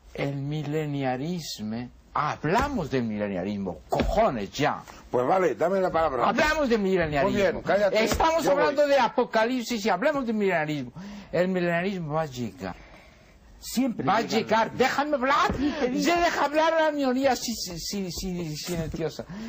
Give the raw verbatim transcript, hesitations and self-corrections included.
el mileniarismo. Hablamos del mileniarismo, cojones ya. Pues vale, dame la palabra. Hablamos del mileniarismo. Muy bien, cállate. Estamos Yo hablando voy. de apocalipsis y hablamos del mileniarismo. El mileniarismo va a llegar. Siempre Va a llega llegar. el- Déjame hablar. Se deja hablar a la minoría si, si, si, si- silenciosa.